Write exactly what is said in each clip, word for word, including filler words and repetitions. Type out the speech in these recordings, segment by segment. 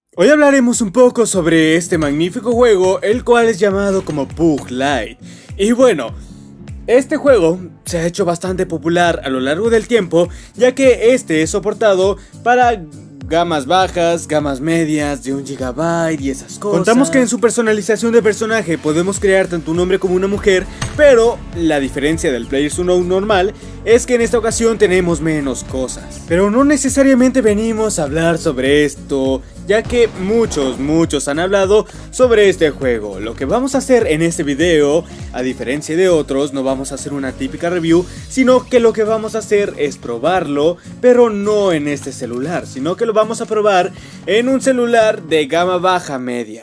Hoy hablaremos un poco sobre este magnífico juego, el cual es llamado como Pug Lite. Y bueno, este juego se ha hecho bastante popular a lo largo del tiempo, ya que este es soportado para gamas bajas, gamas medias, de un gigabyte y esas cosas. Contamos que en su personalización de personaje podemos crear tanto un hombre como una mujer, pero la diferencia del PlayerUnknown normal es que en esta ocasión tenemos menos cosas. Pero no necesariamente venimos a hablar sobre esto, ya que muchos, muchos han hablado sobre este juego. Lo que vamos a hacer en este video, a diferencia de otros, no vamos a hacer una típica review, sino que lo que vamos a hacer es probarlo, pero no en este celular, sino que lo vamos a probar en un celular de gama baja media.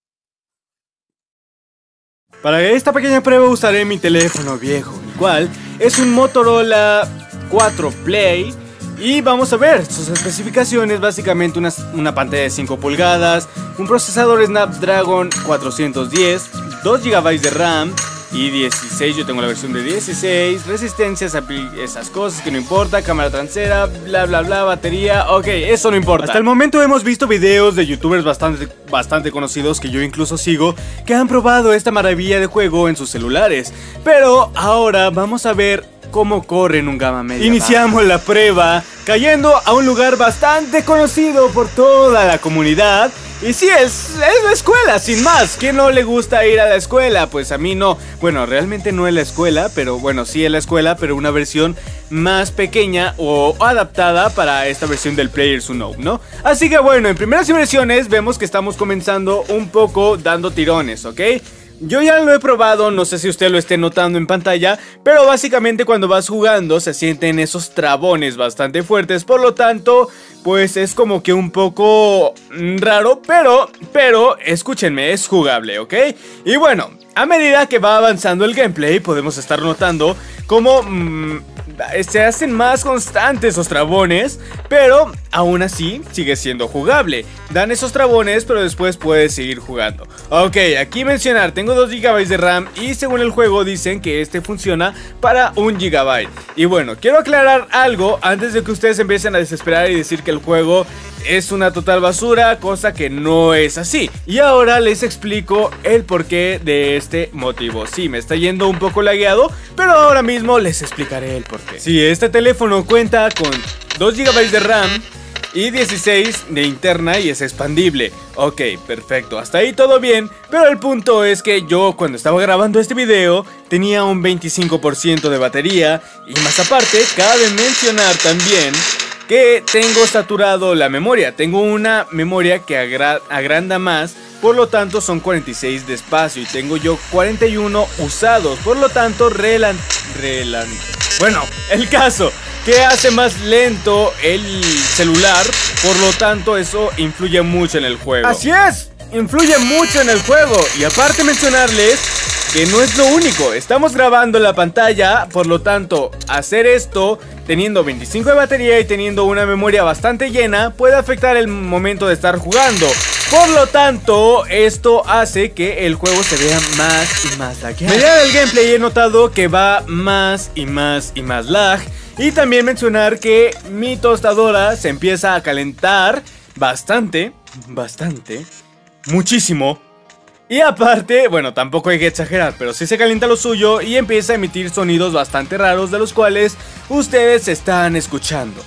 Para esta pequeña prueba usaré mi teléfono viejo, el cual es un Motorola cuatro Play. Y vamos a ver sus especificaciones, básicamente una, una pantalla de cinco pulgadas, un procesador Snapdragon cuatrocientos diez, dos gigabytes de RAM y dieciséis, yo tengo la versión de dieciséis, resistencias, esas cosas que no importa, cámara trasera, bla bla bla, batería, ok, eso no importa. Hasta el momento hemos visto videos de youtubers bastante, bastante conocidos, que yo incluso sigo, que han probado esta maravilla de juego en sus celulares, pero ahora vamos a ver cómo corre en un gama media. Iniciamos baja la prueba cayendo a un lugar bastante conocido por toda la comunidad. Y sí, es, es la escuela, sin más. ¿Quién no le gusta ir a la escuela? Pues a mí no. Bueno, realmente no es la escuela, pero bueno, sí es la escuela, pero una versión más pequeña o adaptada para esta versión del PlayerUnknown, ¿no? Así que bueno, en primeras impresiones vemos que estamos comenzando un poco dando tirones, ¿ok? Yo ya lo he probado, no sé si usted lo esté notando en pantalla, pero básicamente cuando vas jugando se sienten esos trabones bastante fuertes, por lo tanto, pues es como que un poco raro, pero, pero, escúchenme, es jugable, ¿ok? Y bueno, a medida que va avanzando el gameplay podemos estar notando cómo mmm, se hacen más constantes esos trabones, pero aún así sigue siendo jugable. Dan esos trabones, pero después puedes seguir jugando. Ok, aquí mencionar, tengo dos gigabytes de RAM y según el juego dicen que este funciona para un gigabyte. Y bueno, quiero aclarar algo antes de que ustedes empiecen a desesperar y decir que el juego es una total basura, cosa que no es así. Y ahora les explico el porqué de este motivo. Sí, me está yendo un poco lagueado, pero ahora mismo les explicaré el porqué. Sí, este teléfono cuenta con dos gigabytes de RAM y dieciséis de interna y es expandible. Ok, perfecto, hasta ahí todo bien. Pero el punto es que yo cuando estaba grabando este video tenía un veinticinco por ciento de batería. Y más aparte, cabe mencionar también que tengo saturado la memoria. Tengo una memoria que agra agranda más, por lo tanto son cuarenta y seis de espacio y tengo yo cuarenta y uno usados, por lo tanto relan... relan... Bueno, el caso que hace más lento el celular, por lo tanto eso influye mucho en el juego. Así es, influye mucho en el juego. Y aparte mencionarles que no es lo único, estamos grabando la pantalla, por lo tanto hacer esto teniendo veinticinco de batería y teniendo una memoria bastante llena puede afectar el momento de estar jugando. Por lo tanto, esto hace que el juego se vea más y más lagueado. Mediante el gameplay he notado que va más y más y más lag. Y también mencionar que mi tostadora se empieza a calentar bastante, bastante, muchísimo. Y aparte, bueno, tampoco hay que exagerar, pero sí se calienta lo suyo y empieza a emitir sonidos bastante raros de los cuales ustedes están escuchando.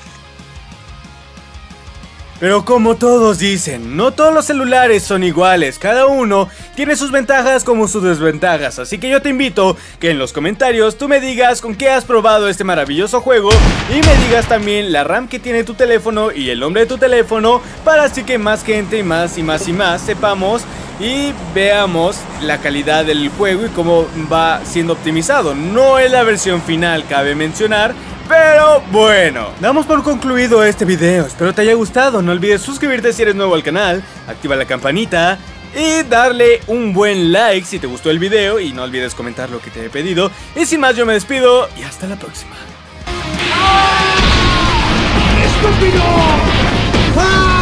Pero como todos dicen, no todos los celulares son iguales, cada uno tiene sus ventajas como sus desventajas, así que yo te invito que en los comentarios tú me digas con qué has probado este maravilloso juego y me digas también la RAM que tiene tu teléfono y el nombre de tu teléfono para así que más gente y más y más y más sepamos y veamos la calidad del juego y cómo va siendo optimizado. No es la versión final, cabe mencionar, pero bueno, damos por concluido este video. Espero te haya gustado. No olvides suscribirte si eres nuevo al canal, activa la campanita y darle un buen like si te gustó el video. Y no olvides comentar lo que te he pedido. Y sin más yo me despido y hasta la próxima. ¡Estúpido! ¡Ah!